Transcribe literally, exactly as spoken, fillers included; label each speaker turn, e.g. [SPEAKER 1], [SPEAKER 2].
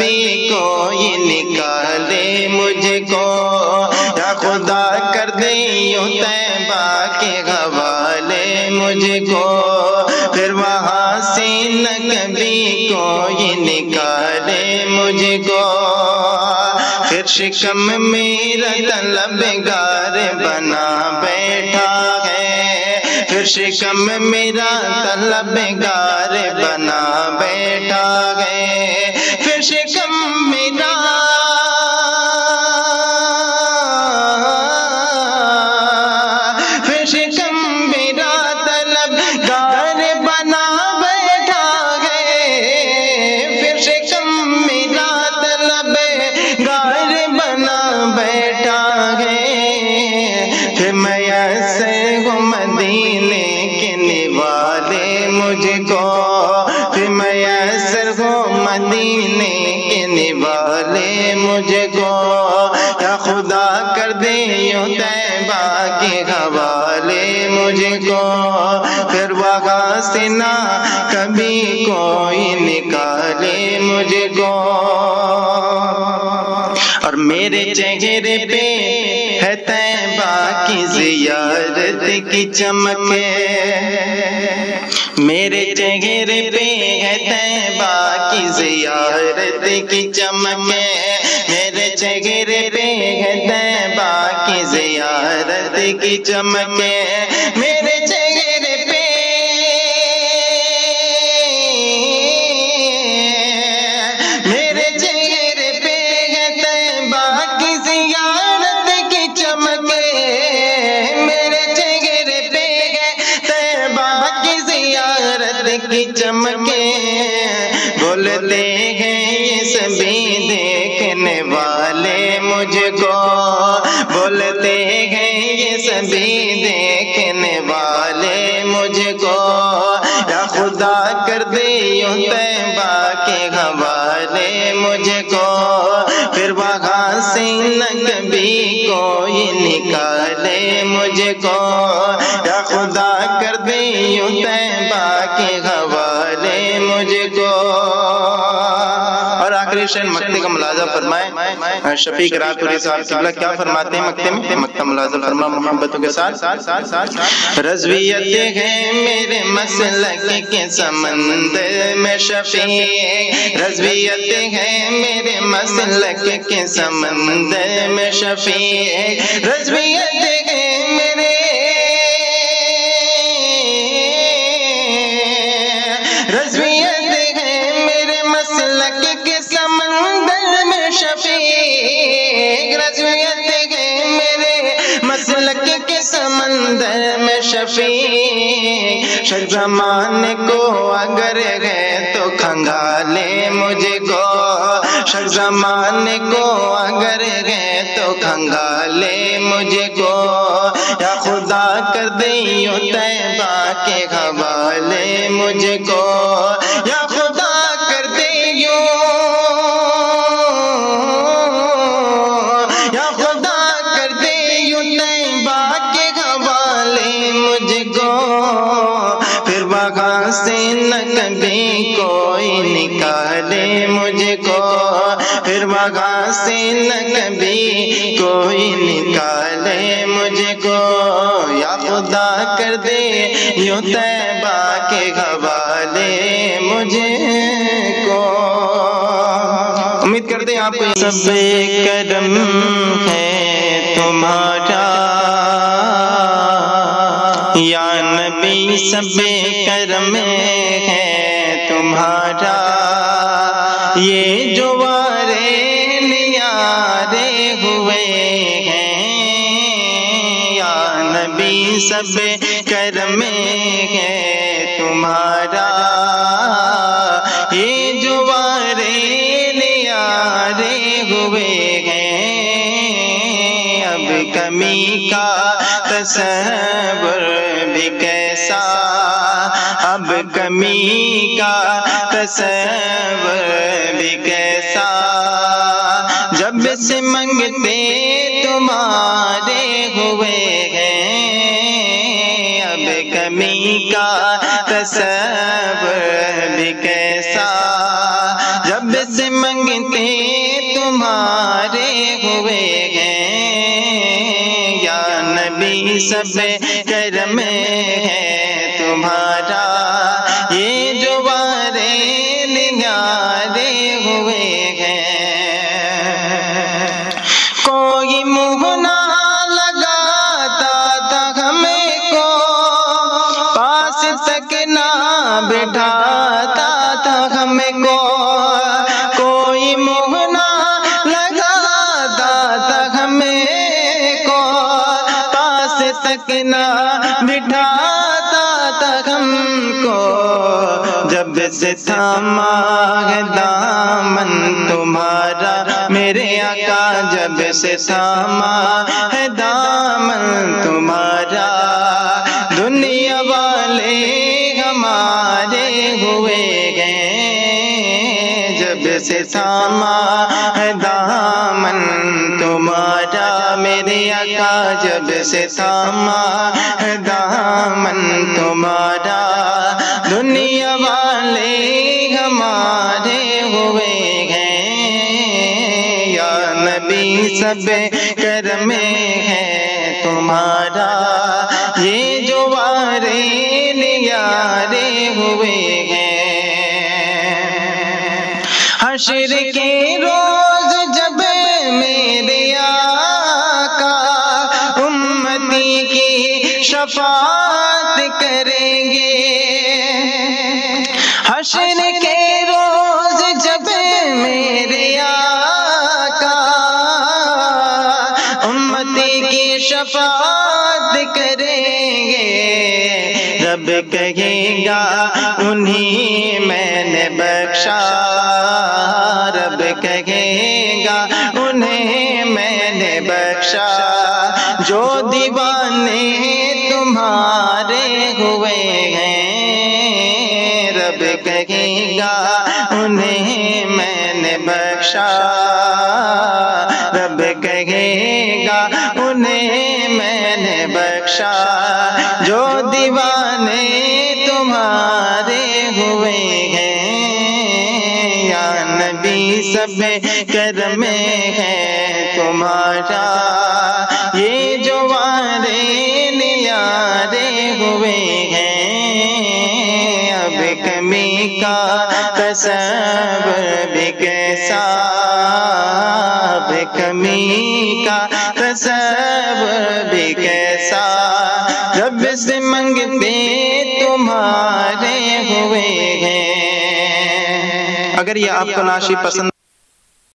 [SPEAKER 1] کبھی کوئی نکالے مجھ کو، یا خدا کر دے یوں طیبہ کے حوالے مجھ کو، پھر وہاں سے نہ کبھی کوئی نکالے مجھ کو، پھر شکم میرا طلبگار بنا بیٹھا ہے، پھر شکم میرا طلبگار بنا بیٹھا ہے، پھر شکم میرا پھر شکم میرا طلبگار بنا بیٹھا ہے، پھر شکم میرا طلبگار بنا بیٹھا ہے، پھر میسر ہو مدینے کے نوالے مجھ کو، پھر میسر ہو مدینے کے نوالے مجھ کو، یا خدا کر دے یوں طیبہ کے حوالے مجھ کو، پھر وہاں سے نہ کبھی کوئی نکالے مجھ کو، اور میرے چہرے پہ ہے طیبہ کی زیارت کی چمک، میرے چہرے پہ ہے طیبہ کی زیارت کی چمک، میرے چہرے پہ ہے طیبہ کی زیارت کی چمک، میرے چہرے پہ میرے چہرے پہ ہے طیبہ کی زیارت کی چمک، میرے چہرے پہ ہے طیبہ کی زیارت کی چمک، بولتے ہیں یہ سبھی دیکھنے والے مجھ کو، بولتے ہیں یہ سبھی دیکھنے والے مجھ کو، یا خدا کر دے یوں طیبہ کے حوالے مجھ کو، پھر وہاں سے نہ کبھی کوئی نکالے مجھ کو، یا خدا کر دے یوں طیبہ کے حوالے مجھ کو۔ اور آخری شعر مقطع کا ملاحظہ فرمائیں، شفیق راتوری صاحب قبلہ کیا فرماتے ہیں مقطع میں؟ مقطع ملاحظہ فرما محبتوں کے ساتھ، رضویت ہے میرے مسلک کے سمندر میں شفیق، رضویت ہے میرے مسلک کے سمندر میں شفیق، رضویت ہے میرے رضویت ہے میرے مسلک کے سمندر میں شفیق، رضویت ہے میرے مسلک کے سمندر میں شفیق، شک زمانے کو اگر ہے تو کھنگالے مجھ کو، شک زمانے کو اگر ہے تو کھنگالے مجھ کو، یا خدا کر دے یوں طیبہ کے حوالے مجھ کو، یا خدا کر دے یوں یا خدا کر دے یوں طیبہ کے حوالے مجھ کو، پھر وہاں سے نہ کبھی کوئی نکالے مجھ کو، پھر وہاں سے نہ کبھی کوئی نکالے مجھ کو، یا خدا کر دے یوں طیبہ کے حوالے مجھ کو۔ امید کرتے ہیں آپ کو سب کرم ہے تمہارا یا نبی، سب کرم ہے تمہارا، یہ جو وارے نیارے ہوئے ہیں یا نبی، سب کرم ہے تمہارا، یہ جو وارے نیارے ہوئے ہیں، اب کمی کا تصور بھی کیسا، اب کمی کا تصور بھی کیسا، جب سے منگتے تمہارے ہوئے ہیں، اب کمی کا تصور بھی کیسا، جب سے منگتے ہوئے ہیں یا نبی سب کرم ہے تمہارا یہ جو وارے نگارے ہوئے ہیں کوئی منہ نہ لگاتا تھا ہمیں کو پاس تک نہ بٹھاتا تھا ہمیں کو کوئی منہ نہ لگاتا تھا ہمیں کو پاس تک نہ بٹھاتا تھا ہم کو جب سے تھاما ہے دامن تمہارا میرے آقا جب سے تھاما ہے دامن تمہارا دنیا والے ہمارے ہوئے گئے جب سے تھاما ہے دامن تمہارا میرے آقا جب سے تھاما ہے دامن تمہارا دنیا والے ہمارے ہوئے ہیں یا نبی سب کرم ہے تمہارا یہ جو وارے نیارے ہوئے ہیں حشر کے روز جب میرے آقا امتی کی شفاعت کریں گے حشر کے روز جب میرے آقا امتی کی شفاعت کریں گے رب کہے گا انہیں میں نے بخشا رب کہے گا انہیں میں نے بخشا جو دیوانے تمہارے ہوئے ہیں رب کہے گا انہیں میں نے بخشا رب کہے گا انہیں میں نے بخشا جو دیوانے تمہارے ہوئے ہیں یا نبی سب کرم ہے تمہارا یہ جو وارے نیارے ہوئے ہیں اب کمی کا تصور بھی کیسا اب کمی کا تصور بھی کیسا رب سے منگتے تمہارے ہوئے ہیں۔ اگر یہ آپ کو نعت پسند